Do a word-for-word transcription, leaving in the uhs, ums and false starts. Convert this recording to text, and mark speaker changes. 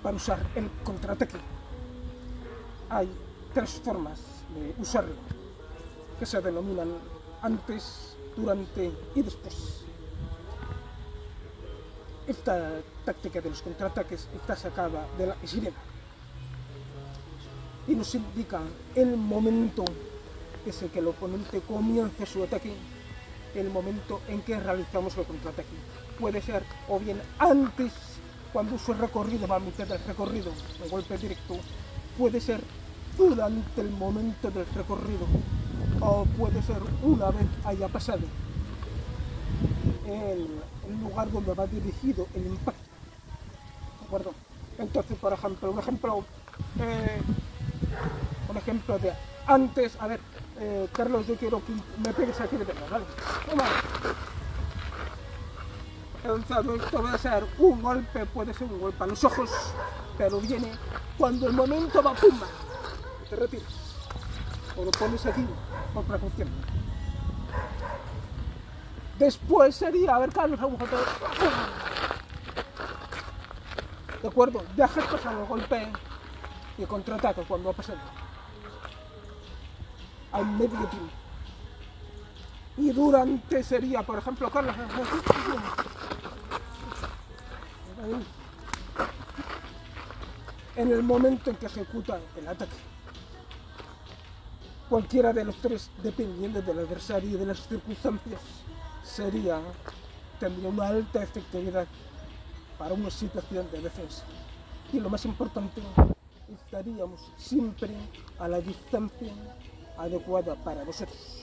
Speaker 1: para usar el contraataque. Hay tres formas de usarlo, que se denominan antes, durante y después. Esta táctica de los contraataques está sacada de la esgrima y nos indica el momento desde que el oponente comienza su ataque, el momento en que realizamos el contraataque. Puede ser o bien antes, cuando su recorrido va a mitad del recorrido, el golpe directo, puede ser durante el momento del recorrido, o puede ser una vez haya pasado el, el lugar donde va dirigido el impacto. ¿De acuerdo? Entonces, por ejemplo, un ejemplo, eh, un ejemplo de antes, a ver, eh, Carlos, yo quiero que me pegues aquí de verdad, ¿vale? Toma. Entonces, esto va a ser un golpe, puede ser un golpe a los ojos, pero viene cuando el momento va, ¡pumba! Te retiras. O lo pones aquí, por precaución. Después sería, a ver, Carlos, vamos a hacer... ¿De acuerdo? Dejas pasar el golpe y contraataca cuando va pasando. Al medio tiempo. Y durante sería, por ejemplo, Carlos... en el momento en que ejecuta el ataque. Cualquiera de los tres, dependiendo del adversario y de las circunstancias, sería, tendría una alta efectividad para una situación de defensa. Y lo más importante, estaríamos siempre a la distancia adecuada para vosotros.